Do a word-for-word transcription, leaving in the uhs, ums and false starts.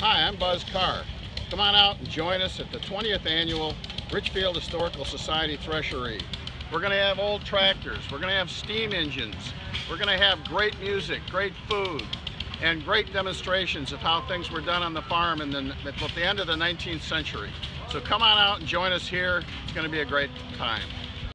Hi, I'm Buzz Carr. Come on out and join us at the twentieth Annual Richfield Historical Society Threaheree. We're going to have old tractors, we're going to have steam engines, we're going to have great music, great food, and great demonstrations of how things were done on the farm in the, at the end of the nineteenth century. So come on out and join us here. It's going to be a great time.